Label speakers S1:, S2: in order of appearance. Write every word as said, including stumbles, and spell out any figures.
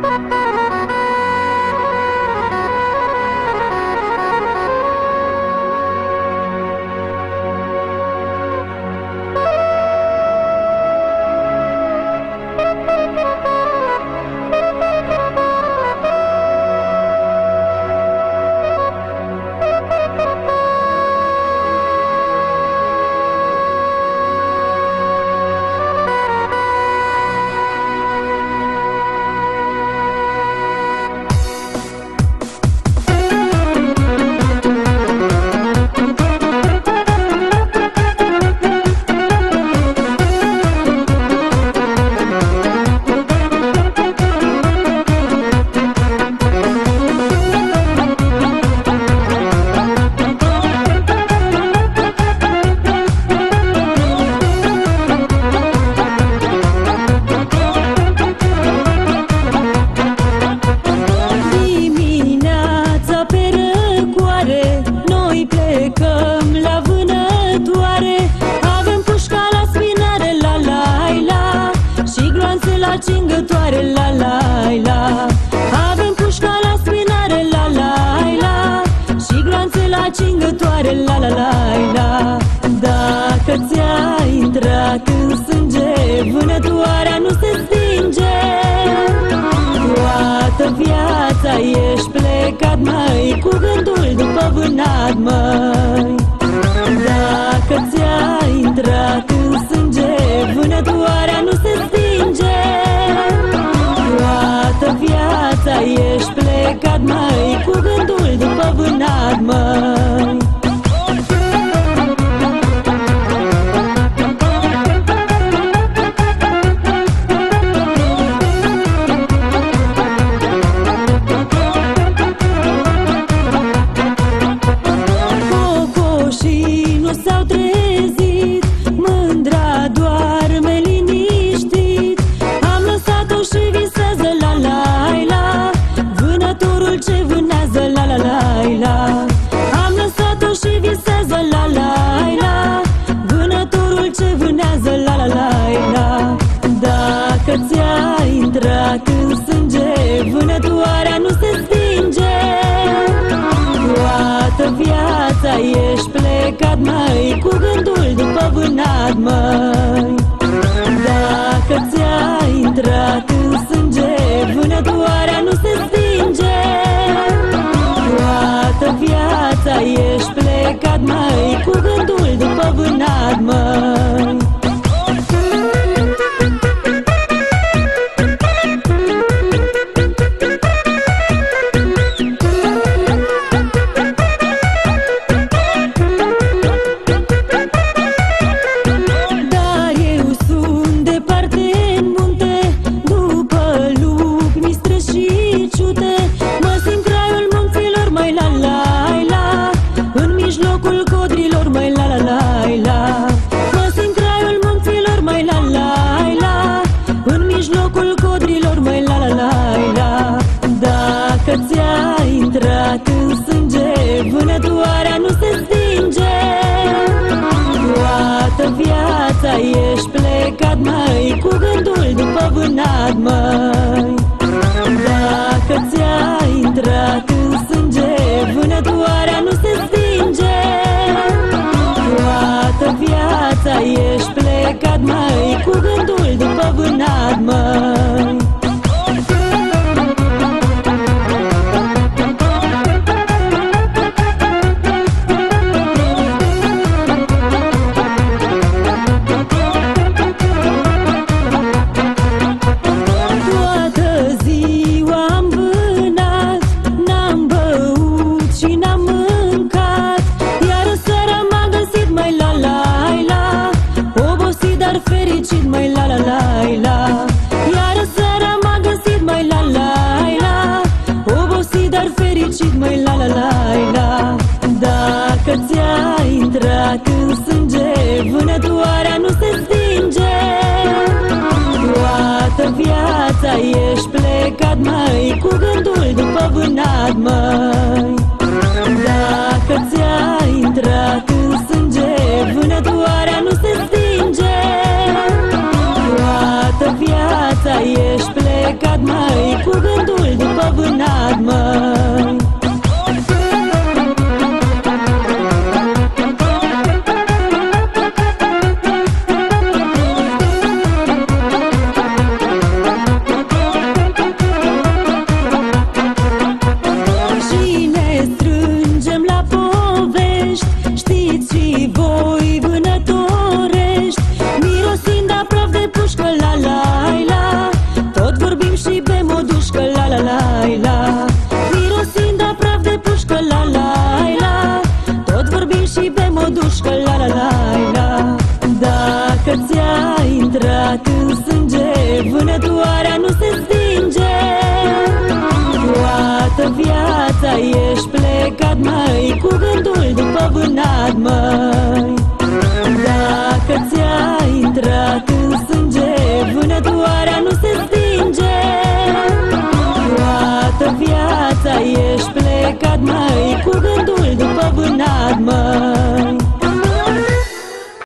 S1: cingătoare, la la la. Avem pușca la spinare, la la la. Și gloanțe la cingătoare, la la la la. Dacă ți-a intrat în sânge, vânătoarea nu se stinge. Toată viața ești plecat, măi, cu gândul după vânat, măi. Dacă ți-a intrat în sânge, vânătoarea nu se stinge. Toată viața ești plecat, măi, cu gândul după vânat, măi. Cocoșii nu s-au trezit, mândra doarme liniștit. Am lăsat-o și visează, la la la. Vânătorul ce vânează, la la la la. Am lăsat-o și visează, la la la. Vânătorul ce vânează, la la la la. Dacă ți-a intrat în sânge, vânătoarea nu se stinge. Toată viața ești plecat, măi, cu gândul după vânat, măi. Dacă ți-a intrat în sânge, vânătoarea nu se stinge. Toată viața ești plecat, măi, cu gândul după vânat, măi. Dacă ți-a intrat în sânge, vânătoarea nu se stinge. Toată viața ești plecat, măi, cu gândul după vânat, măi. Dacă ți-a intrat în sânge, vânătoarea nu se stinge. Toată viața ești plecat, măi, cu gândul după vânat, măi. Fericit, măi, la la la la. Iară seara m-a găsit, măi, la la la. Obosit, dar fericit, măi, la la la la. Dacă ți-a intrat în sânge, vânătoarea nu se stinge. Toată viața ești plecat, măi, cu gândul după vânat, măi. Dacă ți-a intrat în sânge, vânătoarea nu se stinge. Toată viața ești plecat, măi, cu gândul la la la la, mirosind a praf de pușcă, la la la, tot vorbim și bem o dușcă, la la la la. Dacă ți-a intrat în sânge, vânătoarea nu se stinge. Toată viața ești plecat, măi, cu gândul după vânat, măi.